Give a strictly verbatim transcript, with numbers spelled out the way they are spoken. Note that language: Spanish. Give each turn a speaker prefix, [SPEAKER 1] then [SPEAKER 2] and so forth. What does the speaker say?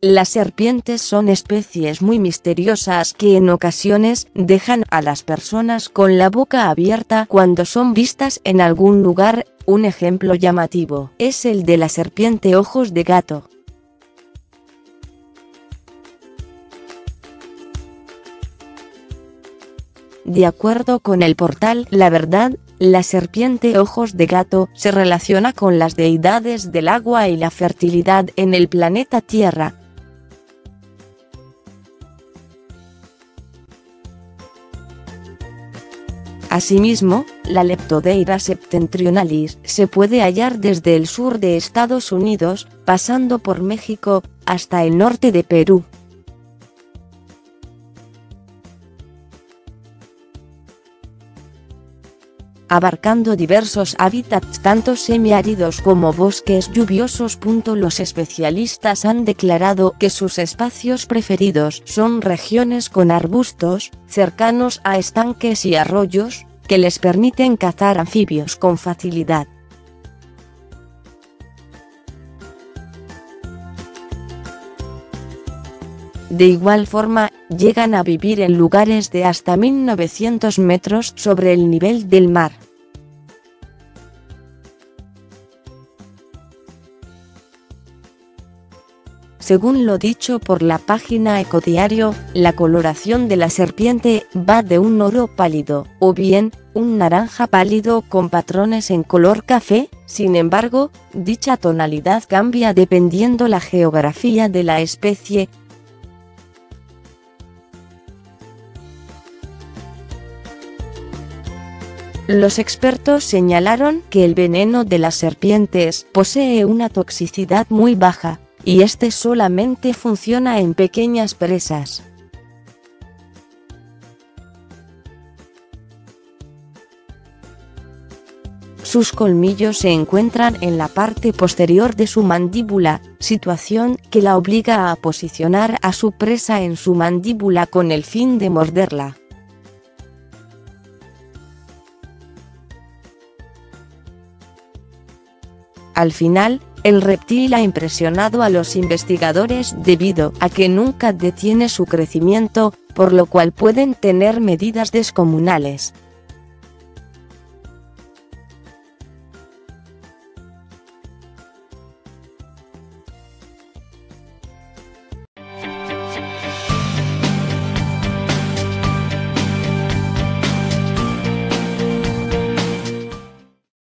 [SPEAKER 1] Las serpientes son especies muy misteriosas que en ocasiones dejan a las personas con la boca abierta cuando son vistas en algún lugar. Un ejemplo llamativo es el de la serpiente ojos de gato. De acuerdo con el portal La Verdad, la serpiente ojos de gato se relaciona con las deidades del agua y la fertilidad en el planeta Tierra. Asimismo, la Leptodeira septentrionalis se puede hallar desde el sur de Estados Unidos, pasando por México, hasta el norte de Perú. Abarcando diversos hábitats tanto semiáridos como bosques lluviosos. Los especialistas han declarado que sus espacios preferidos son regiones con arbustos, cercanos a estanques y arroyos, que les permiten cazar anfibios con facilidad. De igual forma, llegan a vivir en lugares de hasta mil novecientos metros sobre el nivel del mar. Según lo dicho por la página Ecodiario, la coloración de la serpiente va de un oro pálido, o bien, un naranja pálido con patrones en color café. Sin embargo, dicha tonalidad cambia dependiendo la geografía de la especie. Los expertos señalaron que el veneno de las serpientes posee una toxicidad muy baja, y este solamente funciona en pequeñas presas. Sus colmillos se encuentran en la parte posterior de su mandíbula, situación que la obliga a posicionar a su presa en su mandíbula con el fin de morderla. Al final, el reptil ha impresionado a los investigadores debido a que nunca detiene su crecimiento, por lo cual pueden tener medidas descomunales.